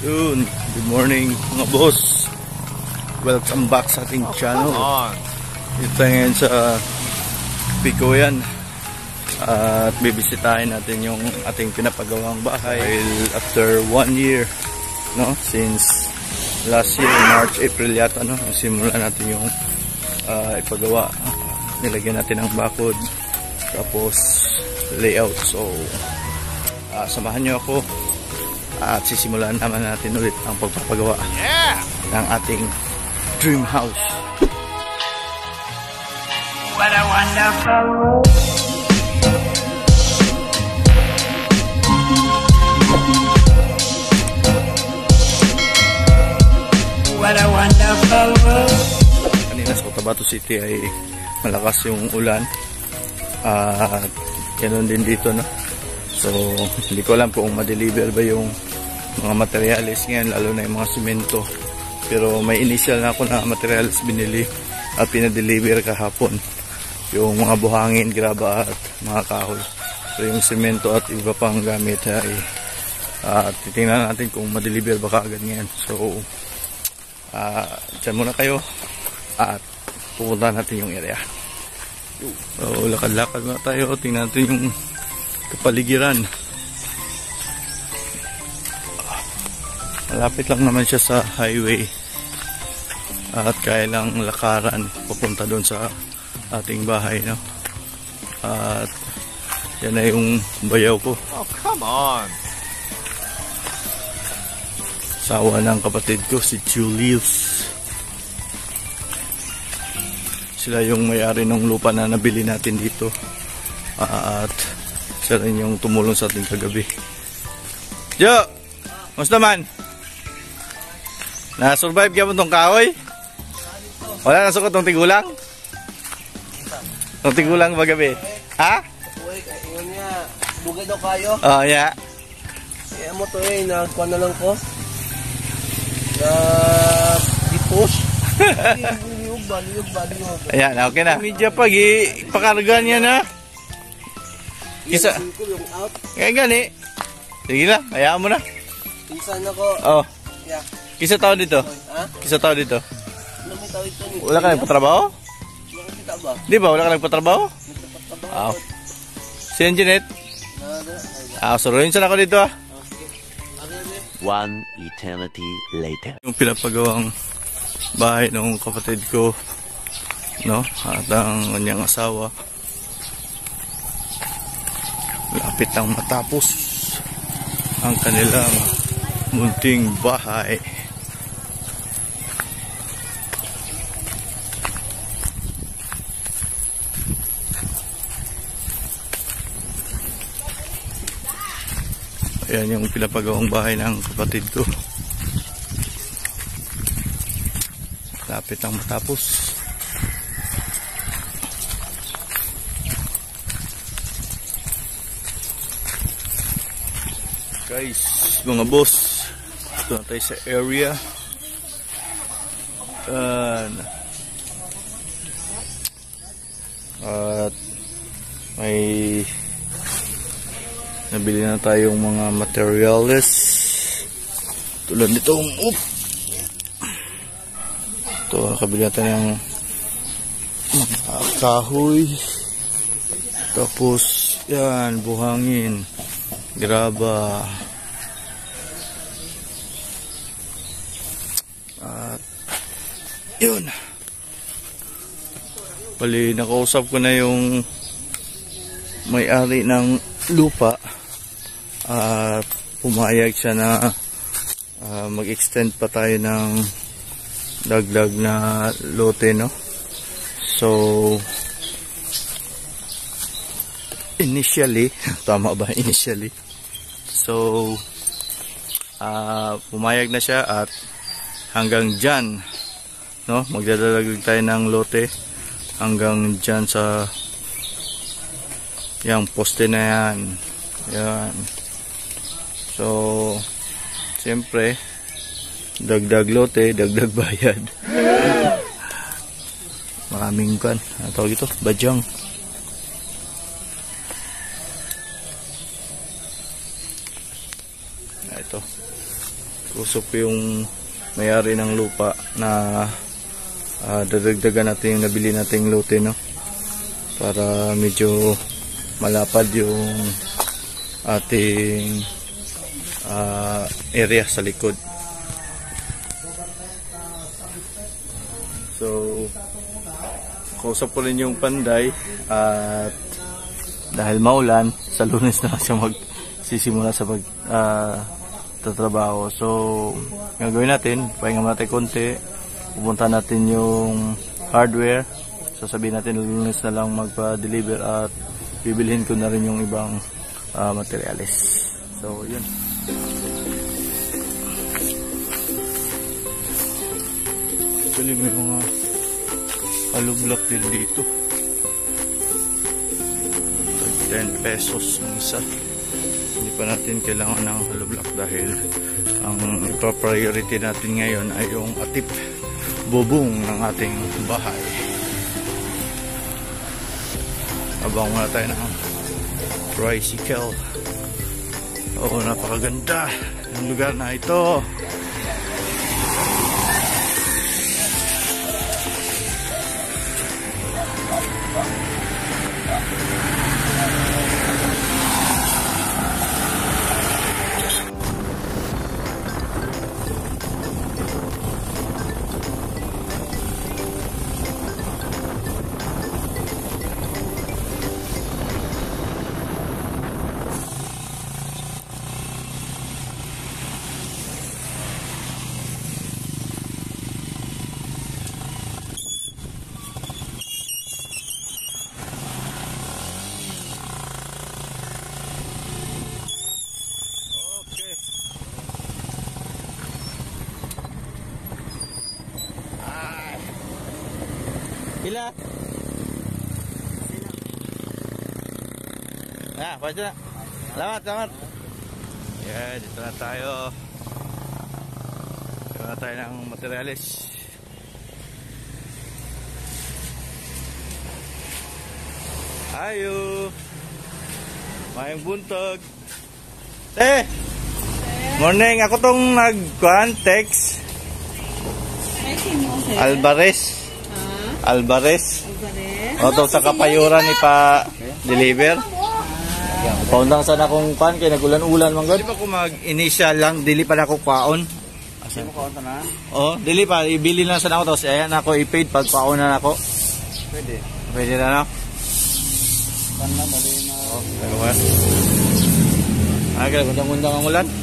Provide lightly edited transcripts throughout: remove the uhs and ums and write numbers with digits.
Yun, good morning mga boss. Welcome back sa ating channel. Ito ngayon sa Picoyan. At bibisitahin natin yung ating pinapagawang bahay. After 1 year, no? Since last year, March, April yata, no? Simulan natin yung ipagawa. Nilagyan natin ng bakod. Tapos layout. So, samahan nyo ako. At sisimulan naman natin ulit ang pagpapagawa ng ating dream house. What a wonderful world. What a wonderful world. Kanina sa Cotabato City ay malakas yung ulan. At ganoon din dito, no? So, hindi ko alam kung ma-deliver ba yung mga materials ngayon, lalo na yung mga simento. Pero may initial na ako na materials binili at pinadeliver kahapon. Yung mga buhangin, graba at mga kahoy. So, yung simento at iba pang gamit ay titingnan natin kung ma-deliver ba kaagad ngayon. So, dyan muna kayo at pupunta natin yung area. So, lakad-lakad na tayo. Tingnan natin yung kapaligiran. Malapit lang naman siya sa highway at kaya lang lakaran papunta doon sa ating bahay, no? At yan na yung bayaw ko. Oh, come on! Sawa ng kapatid ko, si Julius. Sila yung may-ari ng lupa na nabili natin dito. At siya rin yung tumulong sa ating kagabi. Jo! Musta man? Na-survive ka mo itong kahoy? Wala nasukot itong tigulang? Itong tigulang ba gabi? Ha? Uy, yun nga. Bugay daw kayo? Oo, yeah. Kaya mo to nagkuhan na lang ko. Di-push. Liyog ba? Ayan, okay na. Media pag ipakarga niya na. Kisa. Kaya gani. Sige na, hayaan mo na. Pinsan ako. Oh. Yeah. Kisa tao dito? Ha? Kisa tao dito? Ano may tawid to? Wala ka nagpatrabaho? Nakakita ba? Di ba? Wala ka nagpatrabaho? Nagpatrabaho. Si Anjanet? Suruhin siya na ako dito, ah. One eternity later. Yung pinapagawang bahay ng kapatid ko, no? At ang kanyang asawa. Lapit ang matapos ang kanilang munting bahay. Ayan yung pinapagawang bahay ng kapatid ko. Lapit ang matapos. Guys, mga boss, ito na tayo sa area. At may nabili na tayong mga materials tulad nitong ito, nakabili natin ng kahoy, tapos yan, buhangin, graba, at yun, bali nakausap ko na yung may-ari ng lupa at pumayag siya na mag-extend pa tayo ng dagdag na lote, no? So initially, tama ba? Initially, so pumayag na siya at hanggang dyan, no? Magdadagdag tayo ng lote hanggang dyan sa yung poste na yan. Yan. So siyempre dagdag lote, dagdag bayad. Maraming kan, ano tawag ito? Badyang. Ito. usok yung may-ari ng lupa na dadagdagan natin yung nabili nating lote, no? Para medyo malapad yung ating area sa likod. So kausap ko rin yung panday at dahil maulan, sa Lunes na lang siya magsisimula sa tatrabaho. So gagawin natin, pahinga natin konti, pupunta natin yung hardware, sasabihin natin Lunes na lang magpa-deliver at bibilhin ko na rin yung ibang materials. So yun. Actually may mga hollow block din dito. 10 pesos ang isa. Hindi pa natin kailangan ng hollow block dahil ang priority natin ngayon ay yung atip bubong ng ating bahay. Abang muna tayo ng tricycle. Oo, napakaganda ng lugar na ito. Pila? Pwede na. Salamat. Yeah, dito na tayo. Dito na tayo ng materialis. Ayo. Mayang buntag. Morning. Ako tong nag-text. Alvarez. Oto sa kapayuran ni pa deliver. Paundang sana akong pan kay nagulan-ulan man gud. Di ba ko mag-initial lang, dili pa na ako kwaon. Asa mo kwaon na? Oh, dili pa ibili lang sana ako tapos ayan ako i-paid pag kwaon na ako. Pwede na na. Pan na bali na. Oh, kaya gundang-gundang ang ulan.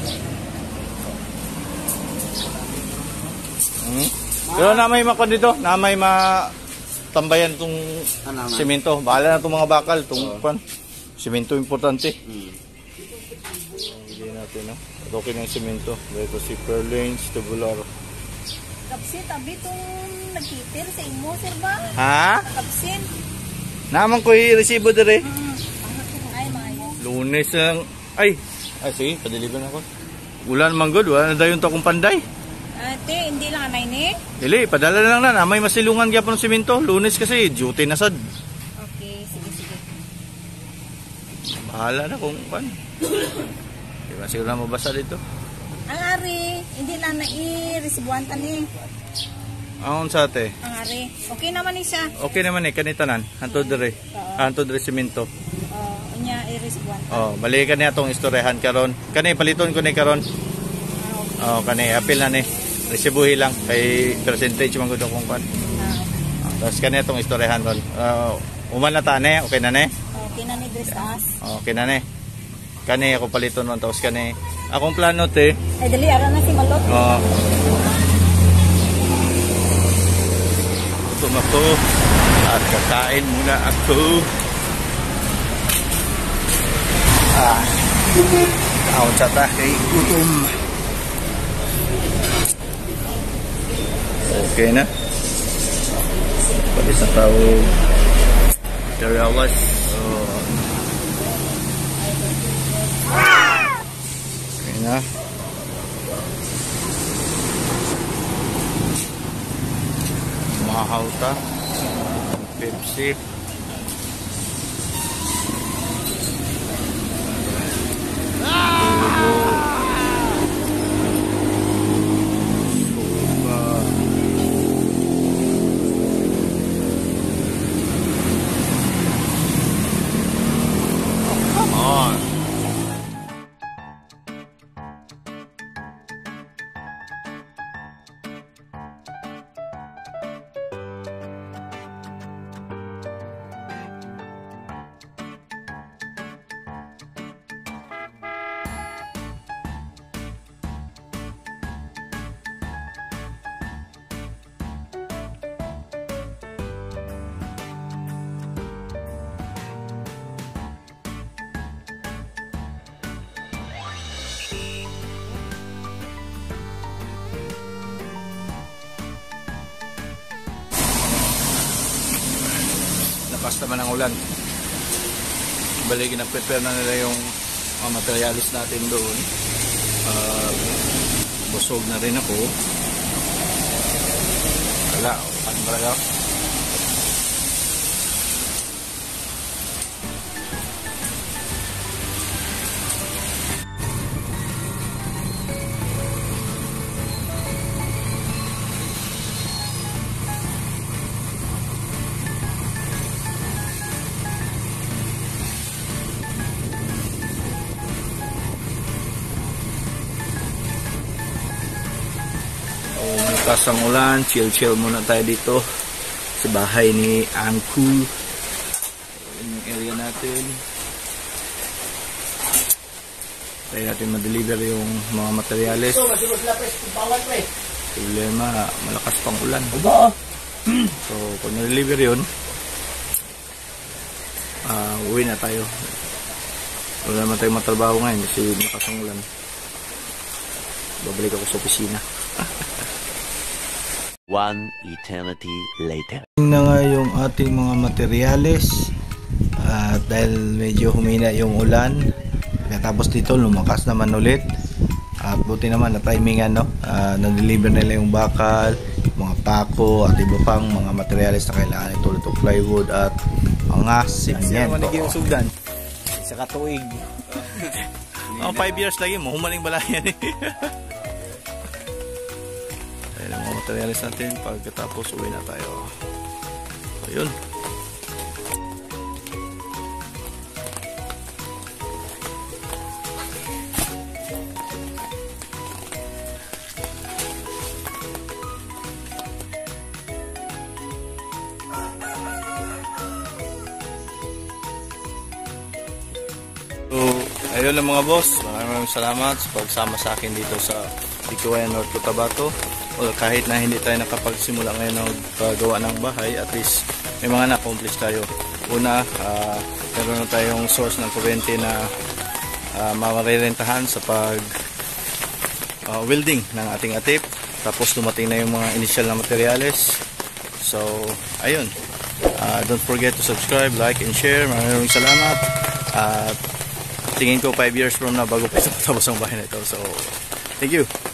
Pero na may makon dito, na may matambayan itong simento. Bahala na itong mga bakal, itong simento importante. Hindi natin, no? Okay na yung simento. Dito si Perlanes, Tubular. Kapsin, tabi itong nagkitil sa imo, sir ba? Ha? Kapsin. Naman ko i-resibo dire. Ay, maayo. Lunes lang. Ay, sige, padeliver na ako. Ulan man good, wala na dayon to akong panday. Ate, hindi lang anay ni? Dili, padala na lang na. May masilungan gyapon ng simento. Lunes kasi, duty na sad. Okay, sige. Bahala na kung pan. Diba siguro na mabasa dito. Ang ari, hindi lang na-i-resibuan ni. Ang sa ate? Ang ari. Okay naman ni siya. Okay naman kanitanan. Hantod dire. Hantod dire simento. Unya i-resibuan. Bali ka niya itong istorehan karon. Kani, paliton ko ni karon. Kani, apil na ni. Resibuhi lang. Kay percentage man gud akong pan. Tapos kani itong istorehan ron. Uman na tane, okay na ne? Okay na ni dress taas. Okay na ne. Kani ako paliton ron tapos kani. Akong plano te. Ay dali ara na si Malot. Gutom ako at kakain muna ako. Taon sa tayo gutom. Okay na. Pwede sa tao materialis. Okay na. Mahaw ta. Pepsi. Lumakas naman ang ulan. Bali, gina-prepare na nila yung mga materialis natin doon. Busog na rin ako. Wala, ano ba lang? Bukas ang ulan, chill muna tayo dito sa bahay ni Uncle. Yung area natin. Tayo natin ma-deliver yung mga materials. Problema, malakas pang ulan. So, kung na-deliver yun, uwi na tayo. Wala naman tayong matrabaho ngayon kasi malakas ang ulan. Babalik ako sa opisina. One eternity later. Na nga yung ating mga materyales at dahil medyo humina yung ulan, tapos dito lumakas naman ulit at buti naman na timingan, no? Na-deliver nila yung bakal, mga pako at iba pang mga materyales na kailangan tulad ng plywood at mga simento. Yung sugdan sa katuig. 5 years lagi mo humaling balayan eh. Ayan ang mga materialis natin. Pagkatapos uwi na tayo. So yun. So ayun lang mga boss. Maraming salamat sa pagsama sa akin dito sa Bicoayan, North Cotabato. O kahit na hindi tayo nakapagsimula ngayon ng paggawa ng bahay, at least may mga na-accomplish tayo. Una, meron na tayong source ng kuryente na marirentahan sa pag welding ng ating atip. Tapos dumating na yung mga initial na materials. So, ayun. Don't forget to subscribe, like, and share. Maraming salamat. At tingin ko 5 years from now bago pa tapos ang bahay na ito. So, thank you.